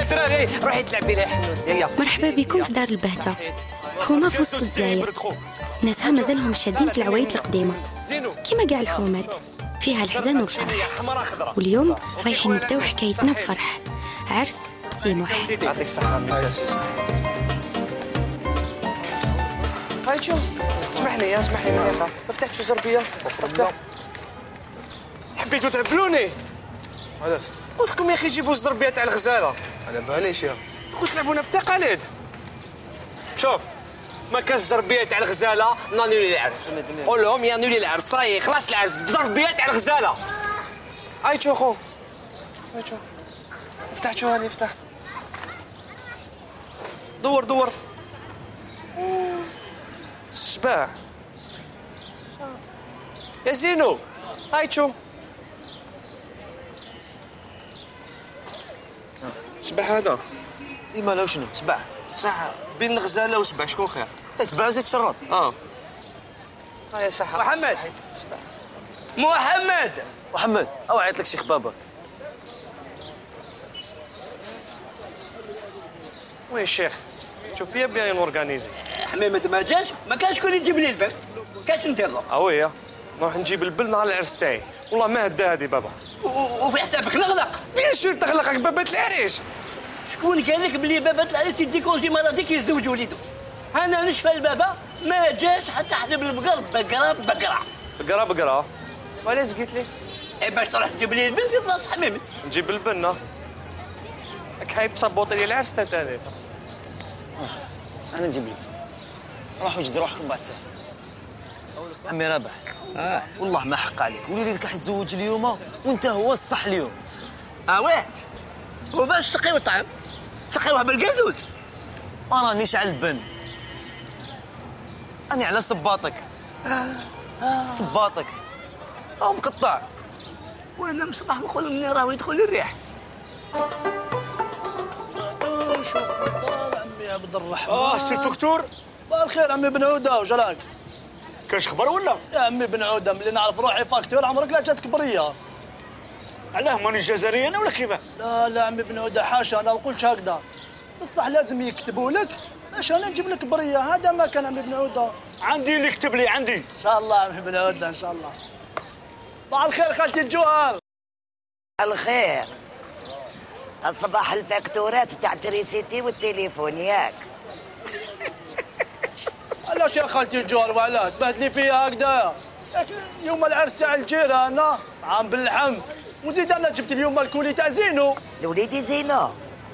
دراري روحي تلعبي لها حنون. يلا مرحبا بكم في دار البهتة، حومة في وسط الجزائر. ناسها مازالهم شادين في العوايد القديمة كيما كاع الحومات، فيها الحزن والفرح. واليوم رايحين نبداو حكايتنا بفرح، عرس بتيموح. يعطيك الصحة مساس. هاي شو اسمحني يا اخا، ما فتحتش زربيه. افتح. حبيتوا تهبلوني. علاش؟ قلت لكم يا اخي جيبوا الزربيه تاع الغزاله. على باليش يا قلت تلعبونا بتقاليد. شوف ما كاش زربيه تاع الغزاله نانولي العرس. قول لهم يانولي العرس، صاي خلاص العرس بزربيه تاع الغزاله. هاي شو خو، هاي شو افتح. شو هاني افتح. دور الشباع يا زينو. هاي شو شبع هذا؟ اي مالو شنو؟ سبع صح بين الغزاله وسبع شكون خير؟ تسبع زيد شرط. هاي صح. محمد سبع. محمد او عيط لك شيخ بابا. وين الشيخ؟ شوف فيا بيان اورغانيزي. حميمة ما جاش، ما كانش شكون يجيب لي البن، كاش ندير له. ويا نروح نجيب البل نهار العرس تاعي. والله ما هدا هذه بابا. وفي حسابك نغلق. بيان سور تغلقك بابات العريس. شكون قال لك بلي بابا العريس يدي كونجي مرضي كيزوج وليدو؟ انا نشفى البابا ما جاش حتى حلب البقر بقرا وعلاش قلت لي؟ باش تروح تجيب لي البن في بلاصه حميمة. نجيب البنه. راك حايب تصبوطي لي العرس تاعي. انا نجيب لك. روحوا جدوا روحكم بعد ساعه. عمي رابح. والله ما حق عليك، وليدك راح يتزوج اليوم وانت هو الصح اليوم. واه وباش تقيو الطعام تقيوها بالقازوز. ما رانيش على البن، أنا على صباطك. صباطك أو مقطع. وانا مصباح نقول مني راه يدخل الريح. شوف والله عمي عبد الرحمن. سي الدكتور بالخير عمي بن عوده وجلاك. كاش خبر ولا؟ يا عمي بن عوده ملي نعرف روحي فاكتور عمرك لا جاتك بريه. علاه ماني جزائري انا ولا كيفاه؟ لا عمي بن عوده حاشا، انا ما قلتش هكذا، بصح لازم يكتبوا لك باش انا نجيب لك بريه. هذا ما كان عمي بن عوده. عندي اللي كتب لي عندي. ان شاء الله عمي بن عوده ان شاء الله. صباح الخير خالتي الجوهر. الخير. الصباح الفاكتورات تاع تريسيتي والتليفون ياك. علاش يا خالتي الجوهر وعلاش تبهدلي فيها هكذا؟ يوم العرس تاع الجيران عام باللحم، وزيد انا جبت اليوم الكولي تاع زينو. لوليدي زينو.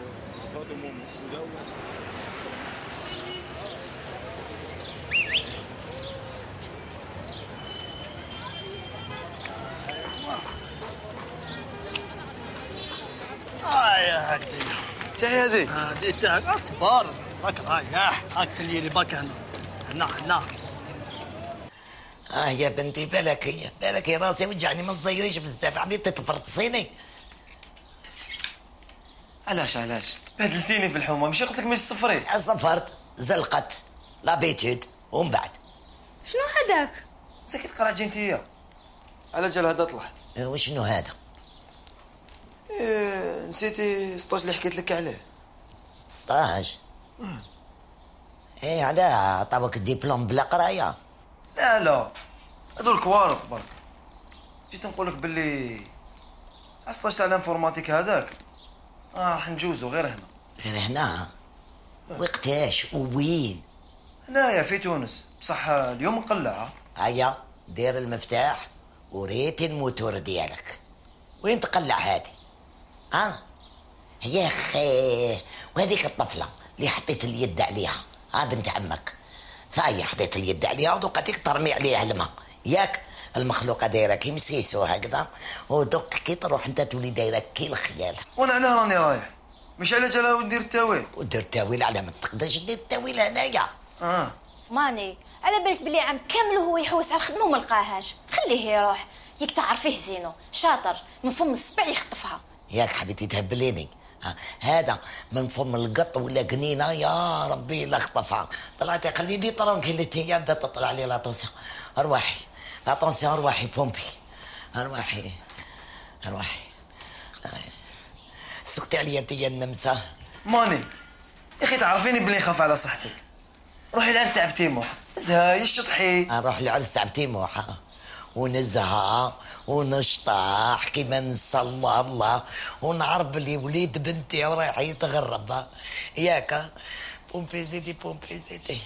يا هكذا تاعي هذه. هذه تاعك اصبر. راك رايح هاك سليلي باك هنا. يا بنتي بالك راسي وجعني ما تصيريش بزاف، عمي تتفرطسيني. علاش بهدلتيني في الحومه، ماشي قلت لك ماشي صفري. صفرت زلقت لابيتود ومن بعد شنو هذاك؟ ساكت قرا جنتيه. على جال هذا طلعت. وشنو هذا؟ نسيتي 16 اللي حكيت لك عليه. 16 علاه عطاوك الدبلوم بلا قرايه؟ لا هذول كوارث برك. جيت نقول لك باللي 16 تاع الانفورماتيك هذاك راح نجوزو غير هنا. وقتاش ووين؟ هنايا في تونس، بصح اليوم مقلع. هيا دير المفتاح وريت الموتور ديالك. وين تقلع هادي؟ يا اخي وهذيك الطفله اللي حطيت اليد عليها بنت عمك، صاي حطيت اليد عليها ودوك هذيك ترمي عليها الماء ياك. المخلوقه دايره كي مسيسو هكذا، ودوك كي تروح انت تولي دايره كي الخيال. وانا هنا راني رايح، مش على جال ندير التاويل. ودير التاويل على ما تقدرش دير التاويل هنايا. ماني على بالك بلي عام كامل وهو يحوس على الخدمه وما لقاهاش. خليه يروح، ياك تعرفيه زينو شاطر من فم السبع يخطفها. ياك حبيتي تهبليني. هذا من فم القط ولا قنينه يا ربي لا خطفها. طلعتي خليني طرونكيلتي يا بدات تطلع لي لاطونسيون. ارواحي بومبي. ارواحي سكتي عليا انت يا النمسه. ماني يا اخي تعرفيني بلي نخاف على صحتك. روحي لعرس تاع بتيموح زهاي الشطحي. نروح لعرس تاع بتيموح ونزهى ونشطح كيما نسى الله ونعرف بلي وليد بنتي رايح يتغرب ياك. بومبي زيدي بومبي زيدي.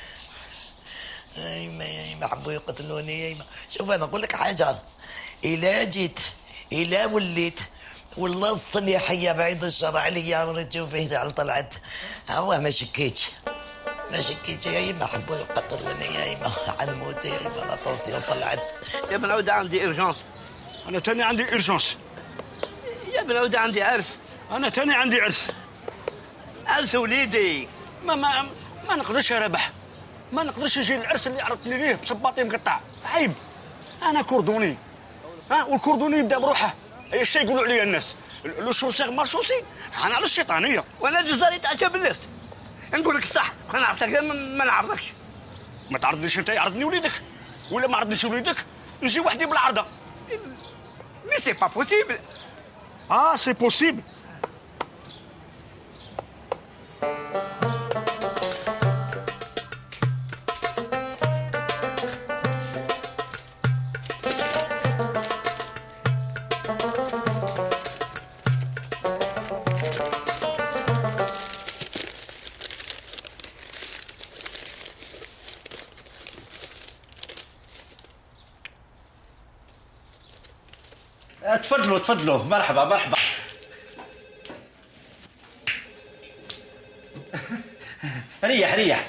يما حبوا يقتلوني يما. شوف انا نقول لك حاجه، الا جيت الا وليت والله الصنيحيه بعيد الشر عليا ونشوف على طلعت هو ما شكيتش ما شكيتش يا يما. حبوا يقتلوني يا يما عن موتي يا يما. لا طوسيون طلعت يا بن عودة عندي إرجانس. انا تاني عندي إرجانس. يا بن عودة عندي عرس. انا تاني عندي عرس. عرس وليدي. ما نقدرش يا ربح، ما نقدرش نجي للعرس اللي عرضتني ليه بصباطي مقطع. عيب، انا كردوني والكردوني يبدا بروحه. اي الشيء يقولوا عليا الناس لو شوسيغ ما شوسي. انا على الشيطانيه وانا جزاري تعشى بالليل. نقول لك الصح، انا عرفتك ما نعرضكش. ما تعرضنيش انت، يعرضني وليدك. ولا ما عرضنيش وليدك نجي وحدي بالعرضه. مي سي با بوسيبل. سي بوسيبل. تفضلوا تفضلوا. مرحبا مرحبا. ريح ريح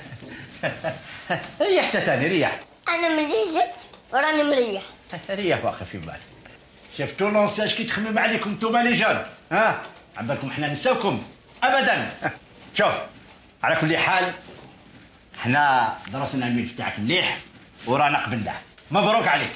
ريح تاني ريح. انا ملي زدت وراني مريح. ريح واخا في بالك. شفتوا لونساج كي تخمم عليكم نتوما لي جون. ها عم بالكم حنا نساوكم ابدا. شوف على كل حال حنا درسنا الملف تاعك مليح ورانا قبلناه. مبروك عليك.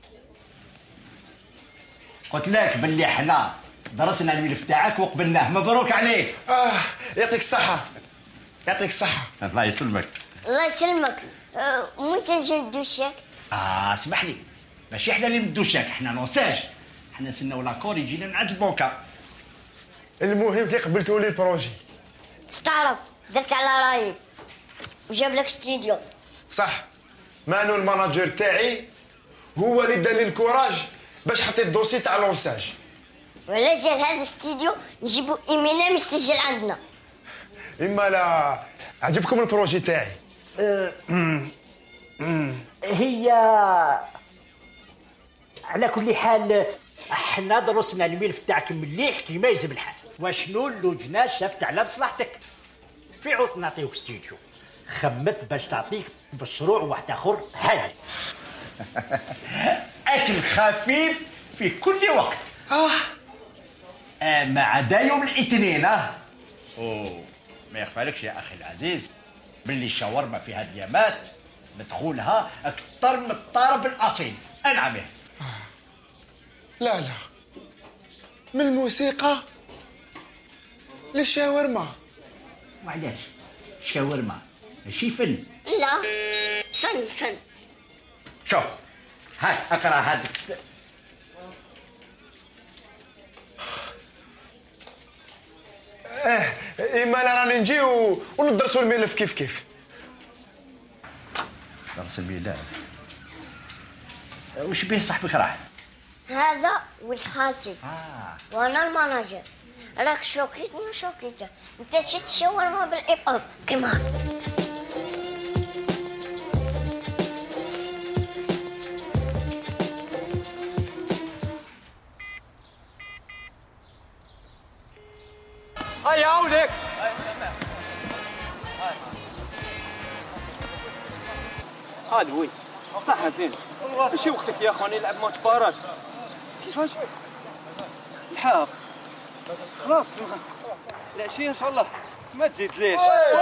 قلت لك باللي حنا درسنا الملف تاعك وقبلناه. مبروك عليك. يعطيك الصحة. يعطيك الصحة. الله يسلمك. الله يسلمك. وانت نجي ندوشك؟ اسمح لي، ماشي احنا اللي ندوشك، احنا لونساج. احنا سناو لاكور يجينا من عند البوكا. المهم كي قبلتوا لي البروجي. تستعرف درت على رايك وجاب لك استديو. صح، مانو الماناجر تاعي هو اللي دار لي الكوراج باش حطيت الدوسي تاع لونساج. ولا جا هذا الاستديو نجيبو إيمينا يسجل عندنا. إما لا عجبكم البروجي تاعي؟ هي على كل حال احنا درسنا الملف تاعك مليح كيما يجب الحال. وشنو اللجنه شافت على مصلحتك في عوض نعطيوك استديو. خمت باش تعطيك مشروع واحد اخر هايل. اكل خفيف في كل وقت. ما عدا يوم الاثنين. اوه ما يخفالكش يا اخي العزيز باللي الشاورما في هاد اليامات مدخولها اكثر من الطرب الاصيل. انعم. لا لا، من الموسيقى للشاورما. وعلاش شاورما ماشي فن؟ لا فن. شوف هاك اقرا هذيك. إما لا راني نجي وندرسوا الملف كيف كيف. درس الميلاد وش بيه صاحبك راح؟ هذا ولد خالتي. وانا الماناجر. راك شوكيتني وشوكيته. انت شت شاورما بالإقام كيما هكا. هيا عاودك. هذا وين صح زين. ماشي وقتك يا اخواني نلعب ماتش باراج. كيفاش الحق خلاص العشيه ان شاء الله ما تزيد ليش.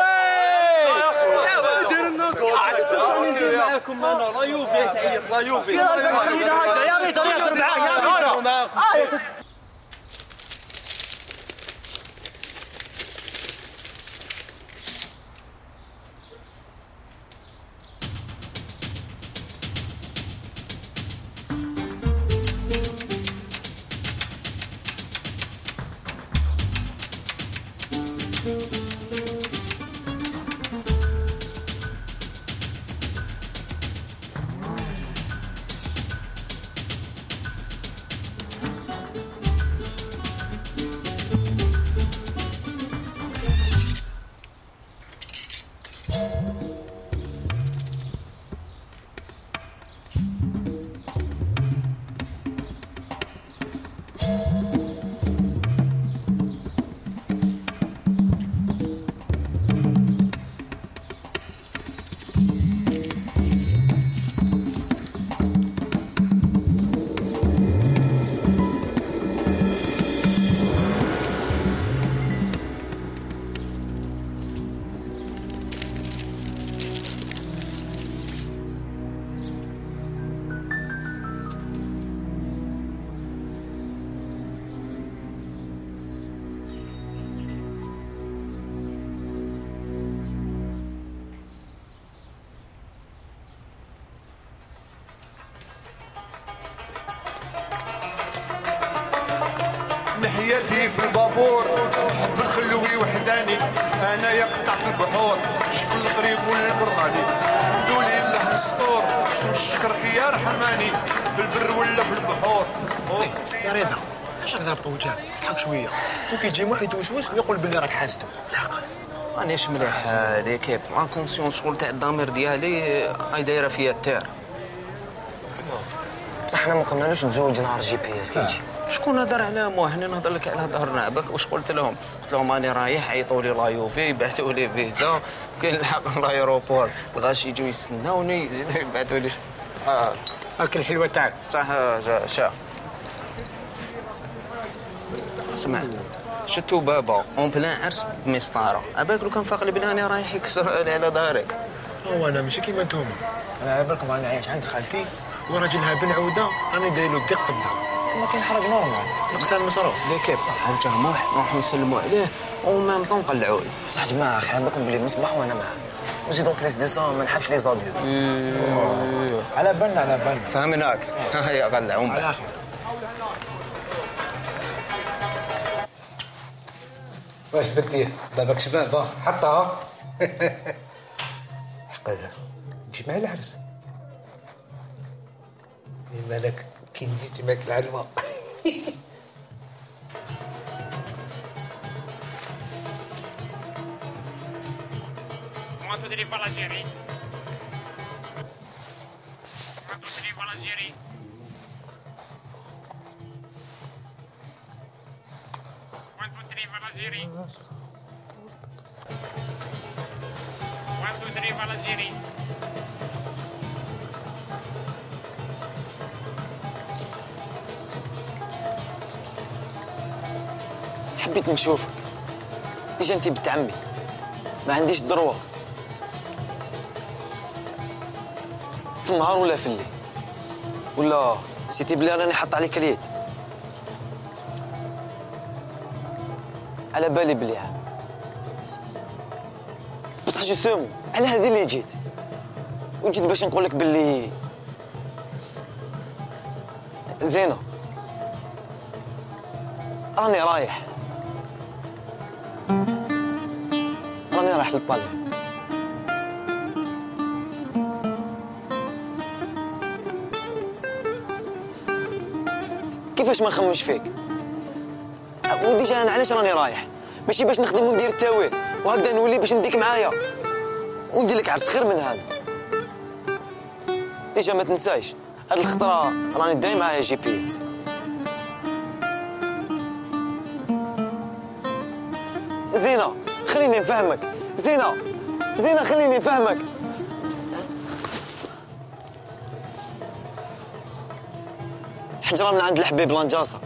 دير لنا جول. ندير معاكم انا لا يوفي تعيط لا يوفي. يا ريت نهضر معاك يا ريت. نحياتي في البابور حب الخلوي وحداني انا يقطع البحور شف القريب والبراني الحمد لله السطور نشكرك يا رحماني في البر ولا في البحور. يا رضا اش غير وجهك اضحك شويه وكيجي واحد يتوسوس يقول باللي راك حاسدو. العقل مانيش مليح ليكيب لا كونسيون شغل تاع الضمير ديالي هاي دايره فيا التير. تسمع بصح حنا ما قلنالوش نتزوج نهار جي بي اس كيجي. شكون هضر على موهن نهضر لك على ظهرنا بك واش قلت لهم؟ قلت لهم راني رايح عيطوا لي لايوفي بعثوا لي فيزا كاين الحق لايروبور الغاش يجوا يستناوني زيدوا يبعثوا لي هاك الحلوه تاعك صح شا اسمع شتو بابا اون بلان عرس بمسطاره عباك لو كان فاق لي راني رايح يكسر على ظهري. هو انا ماشي كيما نتوما انا على بالكم راني عايش عند خالتي وراجلها بن عوده راني داير له الضيق في الدار تما كاين حرج نورمال نقصان المصروف ليه كيف صح رجع موح نروحو نسلموا عليه ومام طون نقلعوه بصح جماعه اخي على بالكم بلي مصباح وانا معاه وزيدون بليس دو سون ما نحبش لي زابيو على بالنا فهمناك هيا قلعوا على خير. واش بدي بابك شباب حطها حقا تجي معي العرس مالك كي نجي معك العلوه. حبيت نشوفك ديجا انتي بنت عمي ما عنديش ضروه في النهار ولا في الليل ولا نسيتي بلي راني حاط عليك اليد على بالي بلي عام بصح جوستومون على هذه اللي جيت وجيت باش نقول لك بلي زينه راني رايح للطالب كيفاش ما نخمش فيك وديجا انا علاش راني رايح ماشي باش نخدم وندير التاويل وهكذا نولي باش نديك معايا وندير لك عرس خير من هذا ديجا ما تنساش هاد الخطره راني دايم معايا جي بي اس زينه خليني نفهمك زينه خليني نفهمك حجره من عند الحبيب لانجاصه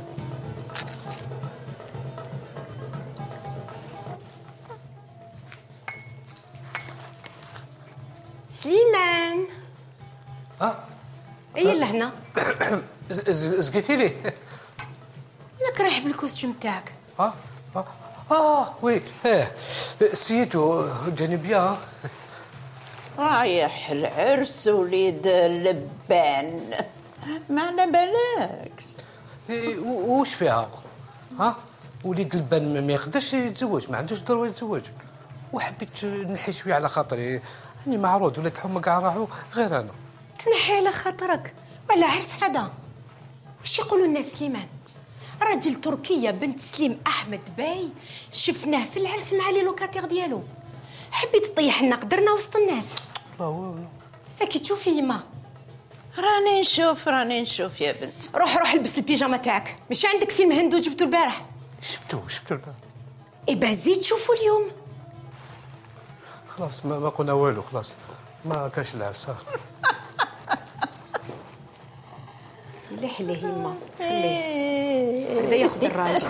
سليمان اي لهنا زقيتي لي انك رايح بالكوستيوم تاعك وي سيدو جاني بيان رايح العرس وليد اللبان ما على بالك وش فيها وليد البان ما يقدرش يتزوج، ما عندوش ضروره يتزوج، وحبيت نحي شويه على خاطري. راني معروض ولاد حما كاع راحوا غير انا. تنحي على خاطرك ولا عرس هذا؟ واش يقولوا الناس سليمان؟ راجل تركيا بنت سليم احمد باي شفناه في العرس مع لي لوكاتير ديالو. حبيت تطيح لنا قدرنا وسط الناس. راكي تشوفي يما. راني نشوف يا بنت. روح لبس البيجامه تاعك، مش عندك فيلم هندو جبتو البارح؟ شفتو البارح. إبا زيد شوفوا اليوم. خلاص ما قلنا والو، خلاص ما كاش العرس. ليه يما خليه بدا ياخذ الراي.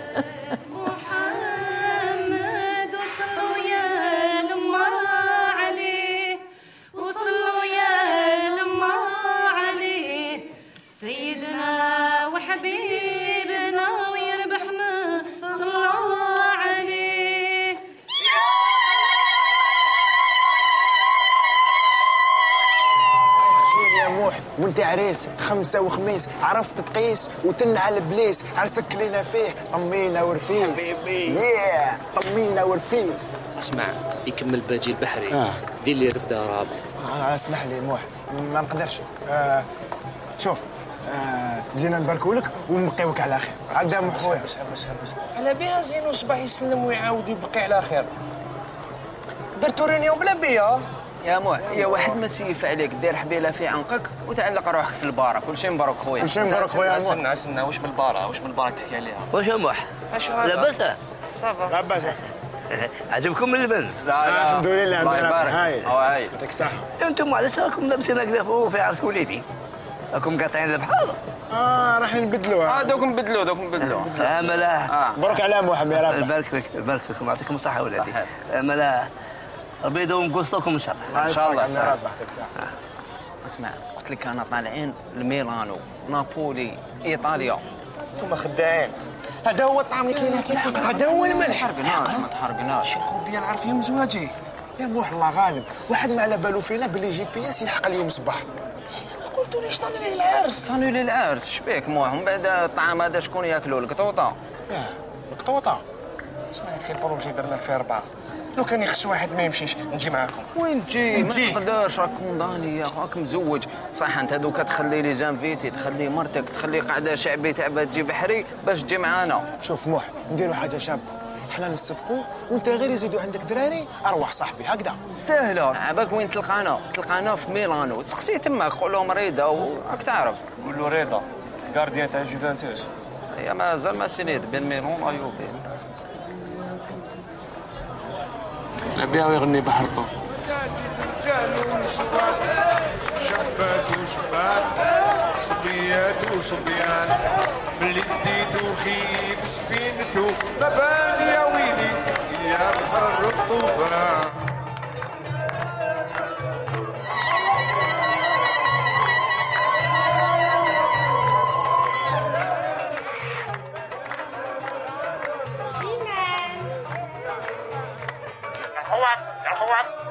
محمد وصلوا يا لما عليه، وصلوا يا لما عليه، سيدنا وحبيبنا ويربح صلى عليه. يا موح وانت عريس خمسة وخميس، عرفت تقيس وتنعى البليس، عرسك لينا فيه طمينا ورفيس. حبيبي طمينا ورفيس. اسمع يكمل باجي البحري. دير لي رفده رابع. اسمح لي موح ما نقدرش. شوف جينا نباركولك ونبقيوك على خير. عدا موح خويا. بس على بها زينو صباح يسلم ويعاود يبقي على خير. درتو رينيون بلا بيا. يا موح يا واحد ما سيف عليك، دير حبيله في عنقك وتعلق روحك في البارة. كل شيء مبروك خويا. كل شيء مبروك خويا. استنى واش بالبارة تحكي عليها؟ واش يا موح؟ لاباس؟ صافا لاباس. عجبكم اللبن؟ لا الحمد لله. الله يبارك. هاي يعطيك الصحة. انتم علاش راكم لابسين هكذا في عرس وليدي؟ راكم قاطعين البحر؟ راح نبدلوها. دوك نبدلوا ملا. مبروك على موحد يا رب. يبارك فيك يعطيكم الصحة ولادي. ملا ربي يدوم قصتكم ان شاء الله. ان شاء الله. يا رب يعطيك الصحة. اسمع قلت لك انا طالعين لميلانو، نابولي، ايطاليا. انتم خداعين. هذا هو الطعم اللي كاين هكا. هذا هو الملح. ما تحرقناش. شي خوبيا نعرف يوم زواجي. يا موح الله غالب، واحد ما على بالو فينا بلي GPS يلحق اليوم الصباح. قلتوا ليش طاني للعرس؟ طاني للعرس شبيك موح؟ من بعد الطعام هذا شكون ياكلوا؟ القطوطه. القطوطه. اسمعي اخي البروجي درنا فيه 4. لو كان يخص واحد ما يمشيش نجي معاكم. وين تجي؟ ما تقدرش، راك كونداني يا راك مزوج. صح انت دوكا تخلي لي زانفيتي، تخلي مرتك، تخلي قاعده شعبي تاع تجي بحري باش تجي معانا. شوف موح نديروا حاجه شابه، حنا نسبقوا وانت غير يزيدوا عندك دراري. ارواح صاحبي هكذا سهله. عباك وين تلقانا في ميلانو. تسقسي تماك قول لهم رضا وراك تعرف. قول له رضا غارديان تاع جوفنتوس. هي مازال ما سنيد بين ميلون وايوبي. بها ويغني بحرطو. رجال ونسوان، شابات وشباب، صبيات وصبيان، ملي ديتو خيب سفينتو ما بان يا ويلي يا بحر الطوفان. سليمان يا الخواف